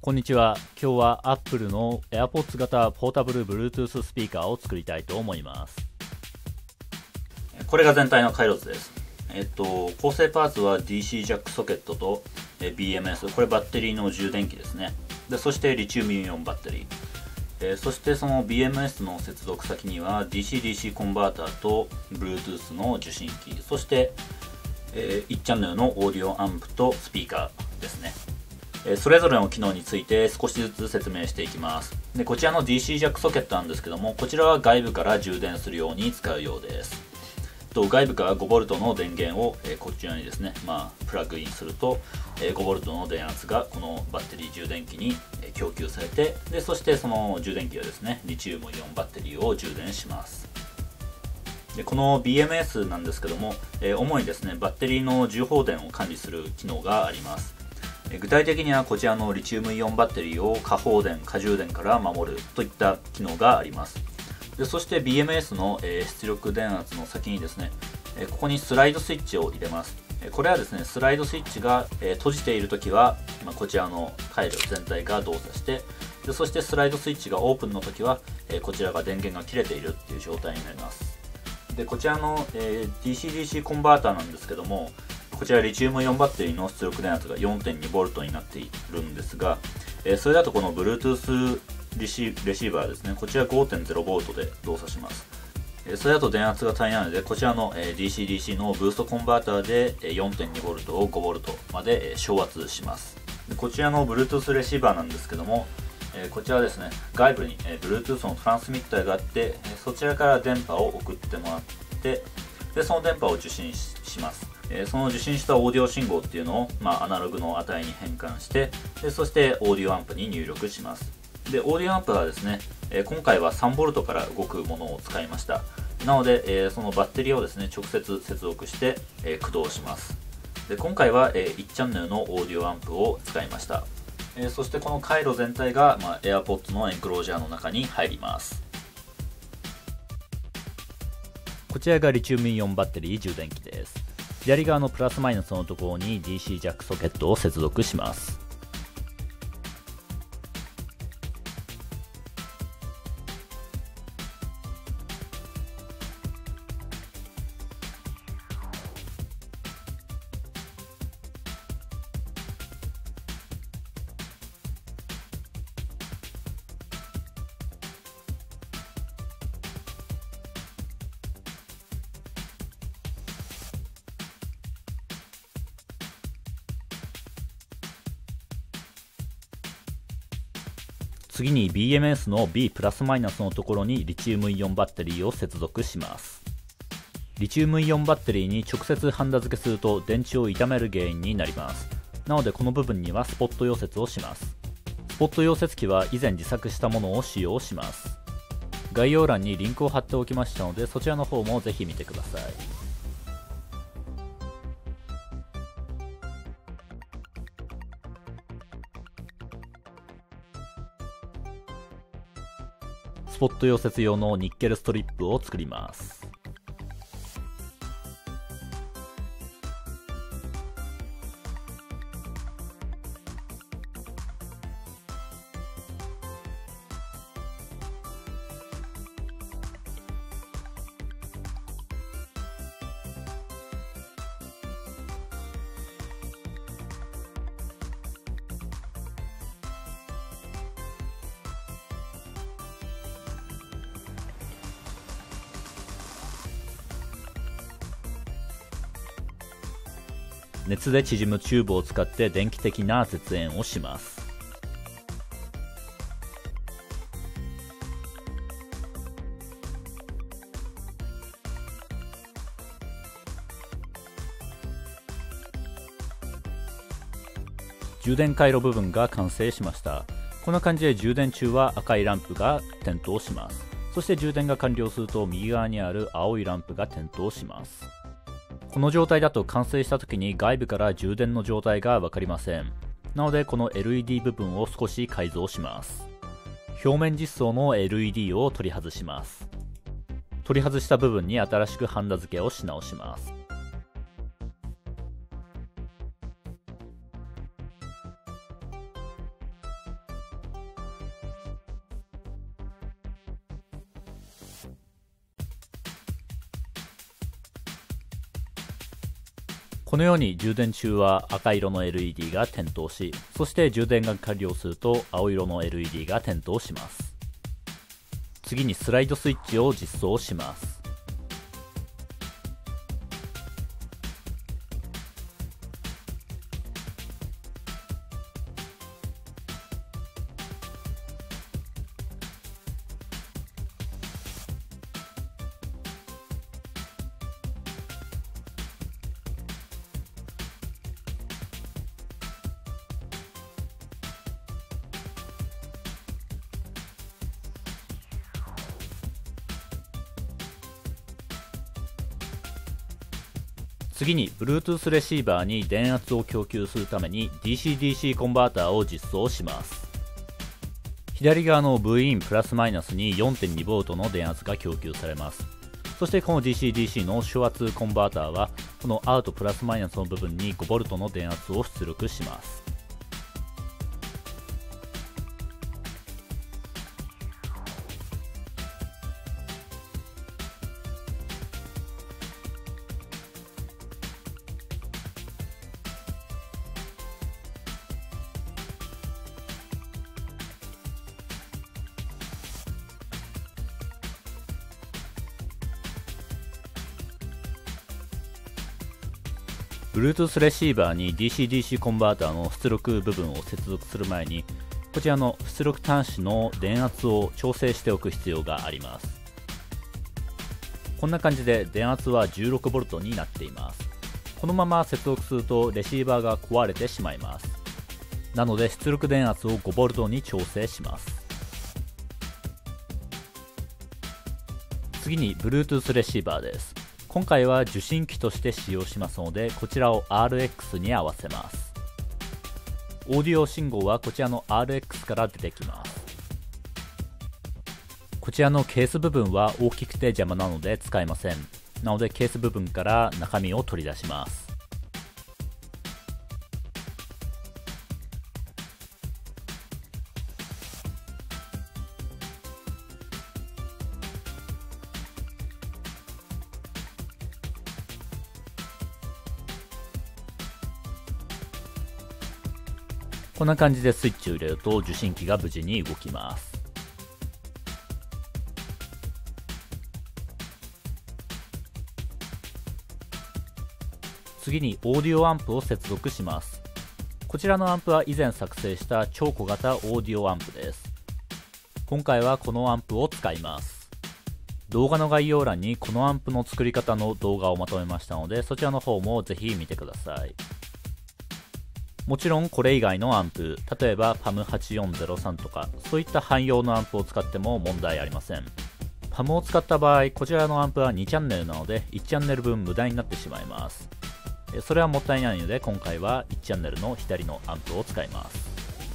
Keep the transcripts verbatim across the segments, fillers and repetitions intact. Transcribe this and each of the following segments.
こんにちは。今日は Apple の AirPods 型ポータブル Bluetooth スピーカーを作りたいと思います。 これが全体の回路図です。えっと、構成パーツは ディーシー ジャックソケットと ビーエムエス、これバッテリーの充電器ですね。で、そしてリチウムイオンバッテリー。えー、そしてその ビーエムエス の接続先には ディーシーディーシー コンバーターと Bluetooth の受信機、そして、えー、いちチャンネルのオーディオアンプとスピーカーですね。それぞれの機能について少しずつ説明していきます。でこちらの ディーシー ジャックソケットなんですけども、こちらは外部から充電するように使うようです。と外部から ごボルト の電源を、えー、こちらにですね、まあ、プラグインすると、えー、ごボルト の電圧がこのバッテリー充電器に、えー、供給されて、でそしてその充電器はですね、リチウムイオンバッテリーを充電します。でこの ビーエムエス なんですけども、えー、主にですね、バッテリーの充放電を管理する機能があります。具体的にはこちらのリチウムイオンバッテリーを過放電、過充電から守るといった機能があります。でそして ビーエムエス の、えー、出力電圧の先にですね、えー、ここにスライドスイッチを入れます。えー、これはですね、スライドスイッチが、えー、閉じているときは、まあ、こちらの回路全体が動作して、でそしてスライドスイッチがオープンのときは、えー、こちらが電源が切れているっていう状態になります。でこちらの、えー、ディーシーディーシー コンバーターなんですけども、こちらリチウムイオンバッテリーの出力電圧が よんてんにボルト になっているんですが、えー、それだとこの Bluetooth レシレシーバーですね、こちら ごてんゼロボルト で動作します。えー、それだと電圧が足りないので、こちらの、えー、ディーシーディーシー のブーストコンバーターで、えー、よんてんにボルト を ごボルト まで、えー、昇圧します。でこちらの Bluetooth レシーバーなんですけども、えー、こちらはですね、外部に、えー、Bluetooth のトランスミッターがあって、えー、そちらから電波を送ってもらって、でその電波を受信 し, します。その受信したオーディオ信号っていうのを、まあ、アナログの値に変換して、でそしてオーディオアンプに入力します。でオーディオアンプはですね、今回はさんボルトから動くものを使いました。なのでそのバッテリーをですね、直接接続して駆動します。で今回はいちチャンネルのオーディオアンプを使いました。そしてこの回路全体が、まあ、AirPods のエンクロージャーの中に入ります。 こちらがリチウムイオンバッテリー充電器です。左側のプラスマイナスのところに ディーシー ジャックソケットを接続します。次に ビーエムエス の ビー プラスマイナスのところにリチウムイオンバッテリーを接続します。リチウムイオンバッテリーに直接ハンダ付けすると電池を傷める原因になります。なのでこの部分にはスポット溶接をします。スポット溶接機は以前自作したものを使用します。概要欄にリンクを貼っておきましたので、そちらの方もぜひ見てください。スポット溶接用のニッケルストリップを作ります。熱で縮むチューブを使って電気的な絶縁をします。充電回路部分が完成しました。こんな感じで充電中は赤いランプが点灯します。そして充電が完了すると右側にある青いランプが点灯します。この状態だと完成した時に外部から充電の状態が分かりません。なのでこの エルイーディー 部分を少し改造します。表面実装の エルイーディー を取り外します。取り外した部分に新しくハンダ付けをし直します。 このように充電中は赤色の エルイーディー が点灯し、そして充電が完了すると青色の エルイーディー が点灯します。次にスライドスイッチを実装します。次に Bluetooth レシーバーに電圧を供給するために ディーシーディーシー コンバーターを実装します。左側の ブイイン プラスマイナスに よんてんにボルト の電圧が供給されます。そしてこの ディーシーディーシー の小圧コンバーターはこのアウトプラスマイナスの部分に ごボルト の電圧を出力します。Bluetooth レシーバーに ディーシーディーシー コンバーターの出力部分を接続する前に、こちらの出力端子の電圧を調整しておく必要があります。こんな感じで電圧は じゅうろくボルト になっています。このまま接続するとレシーバーが壊れてしまいます。なので出力電圧を ごボルト に調整します。次に Bluetooth レシーバーです。今回は受信機として使用しますので、こちらを アールエックス に合わせます。オーディオ信号はこちらの アールエックス から出てきます。こちらのケース部分は大きくて邪魔なので使えません。なのでケース部分から中身を取り出します。こんな感じでスイッチを入れると受信機が無事に動きます。次にオーディオアンプを接続します。こちらのアンプは以前作成した超小型オーディオアンプです。今回はこのアンプを使います。動画の概要欄にこのアンプの作り方の動画をまとめましたので、そちらの方もぜひ見てください。もちろんこれ以外のアンプ、例えば パムはちよんゼロさん とかそういった汎用のアンプを使っても問題ありません。パムを使った場合、こちらのアンプはにチャンネルなのでいちチャンネル分無駄になってしまいます。それはもったいないので今回はいちチャンネルの左のアンプを使います。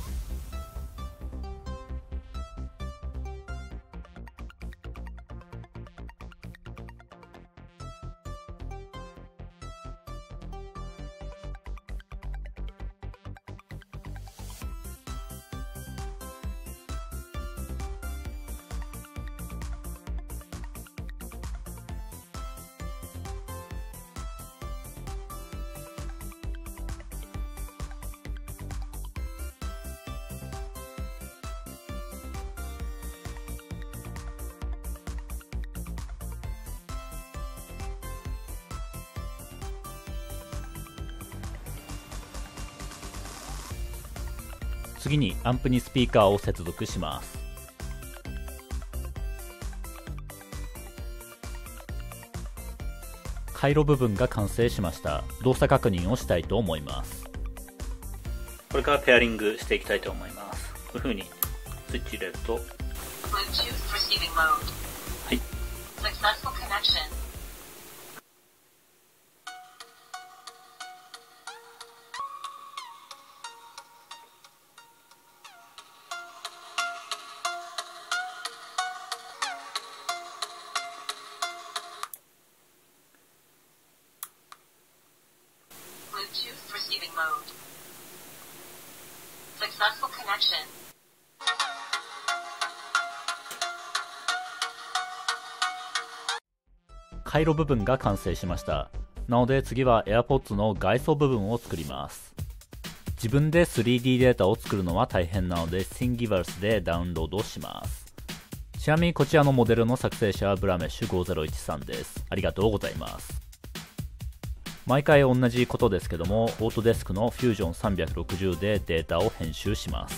次にアンプにスピーカーを接続します。回路部分が完成しました。動作確認をしたいと思います。 これからペアリングしていきたいと思います。こういう風にスイッチ入れると、はい。 Bluetooth receiving mode. Successful connection. 回路部分が完成しました。 なので次は AirPods の外装部分を作ります。自分で スリーディー データを作るのは大変なので Thingiverse でダウンロードします。ちなみにこちらのモデルの作成者はブラメッシュごせんじゅういちさんです。ありがとうございます。毎回同じことですけども、オートデスクの フュージョンさんびゃくろくじゅう でデータを編集します。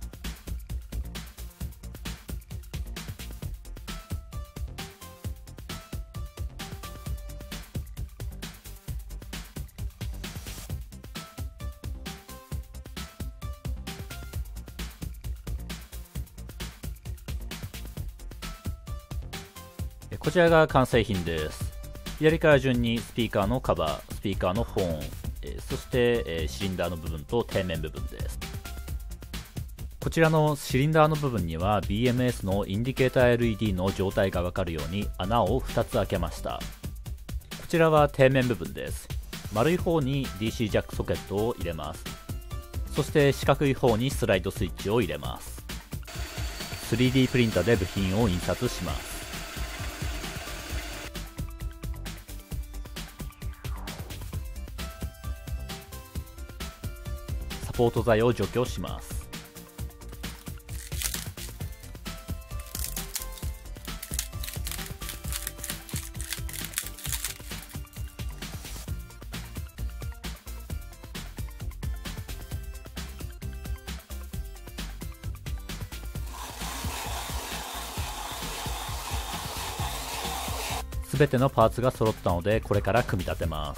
こちらが完成品です。左から順にスピーカーのカバー、スピーカーのホーン、えー、そして、えー、シリンダーの部分と底面部分です。こちらのシリンダーの部分には ビーエムエス のインディケーター エルイーディー の状態がわかるように穴をふたつ開けました。こちらは底面部分です。丸い方に ディーシー ジャックソケットを入れます。そして四角い方にスライドスイッチを入れます。スリーディー プリンターで部品を印刷します。サポート材を除去します。すべてのパーツが揃ったので、これから組み立てます。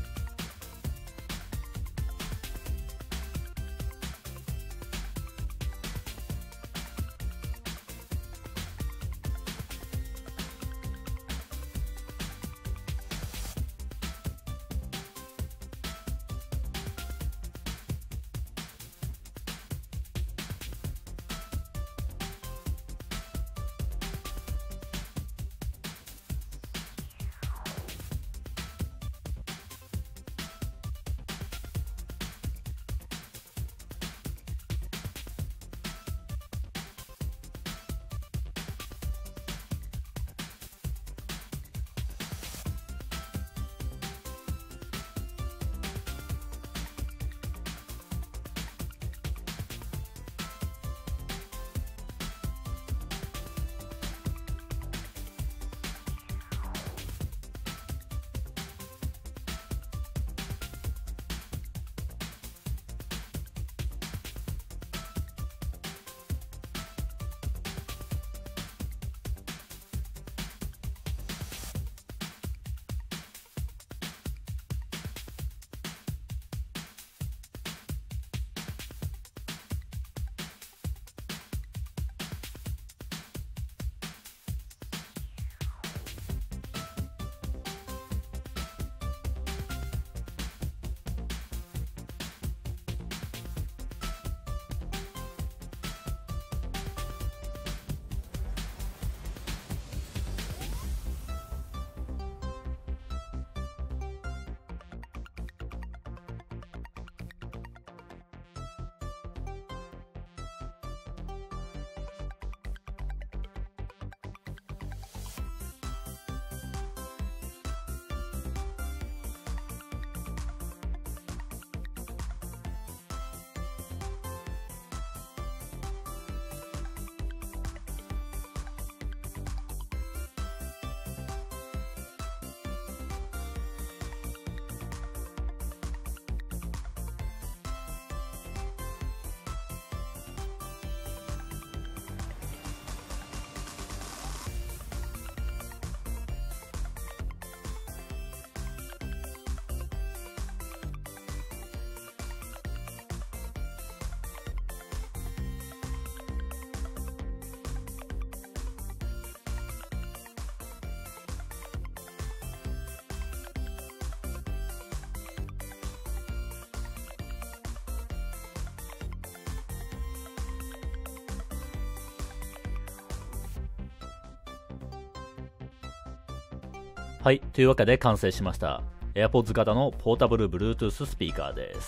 はい、というわけで完成しました。AirPods 型のポータブル Bluetooth スピーカーです。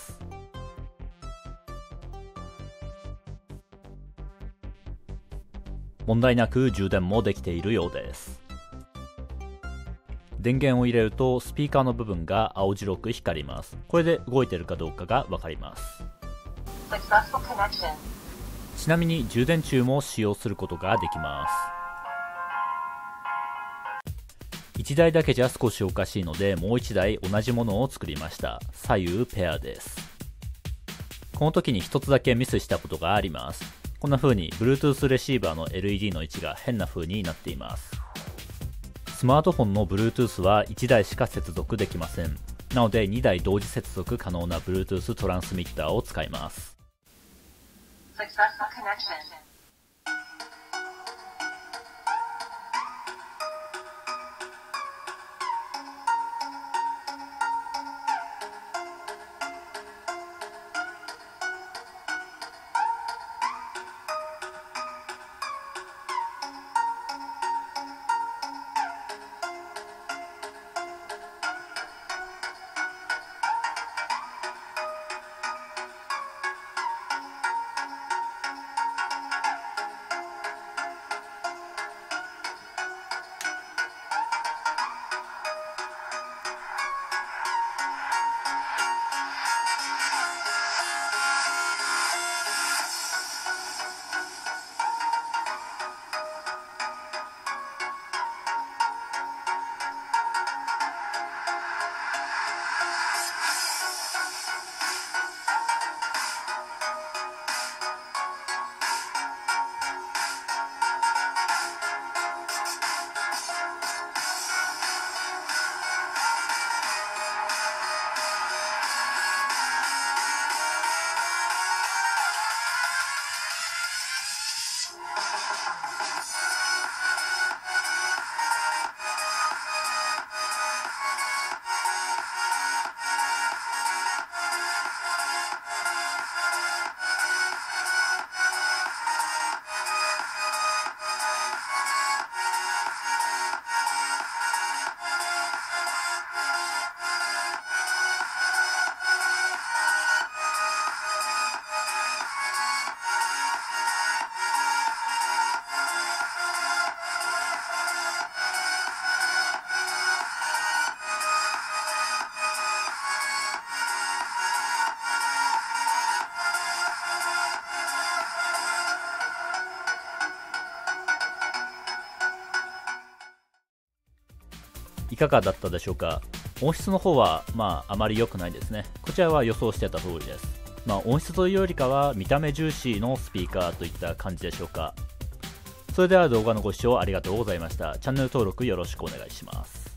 問題なく充電もできているようです。 電源を入れるとスピーカーの部分が青白く光ります。これで動いているかどうかがわかります。 Successful connection. ちなみに充電中も使用することができます。いちだいだけじゃ少しおかしいので、もういちだい同じものを作りました。左右ペアです。この時にひとつだけミスしたことがあります。こんな風に Bluetooth レシーバーの エルイーディー の位置が変な風になっています。スマートフォンの Bluetooth はいちだいしか接続できません。なのでにだい同時接続可能な Bluetooth トランスミッターを使います。 Successful connection. いかがだったでしょうか。音質の方はまああまり良くないですね。こちらは予想してた通りです。まあ音質というよりかは見た目重視のスピーカーといった感じでしょうか。それでは動画のご視聴ありがとうございました。チャンネル登録よろしくお願いします。